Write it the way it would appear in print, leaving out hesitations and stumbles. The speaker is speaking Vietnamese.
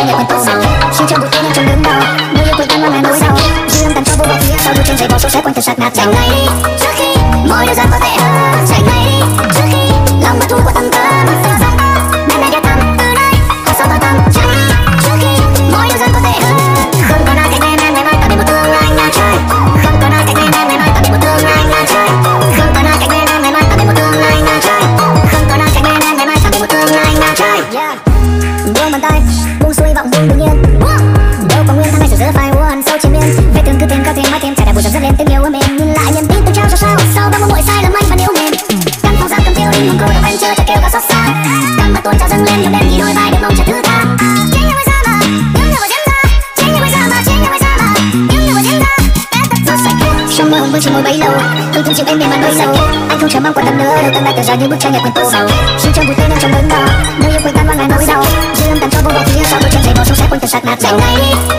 nhẹ quên tô sầu xin cho buổi tối em trong đứng đầu nơi yêu quên tan mang ngàn nỗi đau dư âm tàn cho vô vào phía sau đôi chân giày bó số sẽ quanh thật sạt nạt dành ngay đi trước khi mọi điều gian có tệ hơn dành ngay đi trước khi lòng bất thu của tâm tâm nên này ghé thăm từ đây hoặc sau tôi tâm chẳng trước khi mọi điều gian có tệ hơn không còn ai cạnh bên em ngày mai tạm biệt một tương lai ngang trời không còn ai cạnh bên em ngày mai tạm biệt một tương lai ngang trời không còn ai cạnh bên em ngày mai tạm biệt một tương lai ngang trời không còn ai cạnh bên em ngày mai tạm biệt một tương lai ngang trời buông bàn tay buông xuôi vọng buông tự nhiên đâu có nguyên tháng ngày sự giữa phai buồn sâu trên miên vết thương cứ thêm cao thêm mãi thêm trải đại buồn dần dứt lên tiếng yêu của mình nhìn lại niềm tin tôi trao cho sao sau bao mỗi sai lầm anh vẫn yêu mềm căn phòng giam cầm tiêu đi một câu đọc anh chưa cho kêu cả xót xa cầm mắt tuôn trao dâng lên nhiều đêm thì đôi vai đêm mong chờ thứ tha chính như bây giờ mà những điều mà diễn ra chính như bây giờ mà chính như bây giờ mà những điều mà diễn ra đã thật rồi sạch trong mơ hồng vương chỉ ngồi bấy lâu hương thương chịu em mềm mại đôi sâu anh không chờ mong quan tâm nữa đâu tương lai tờ ra như bức tranh nhạc quên tô sầu xin cho buổi tối em trong đớn đau nơi yêu quên tan mang ngàn nỗi đau dư âm tàn cho vô bầu phía sau đôi chân giày bó số sẽ quanh thật sạt nạt dành ngay đi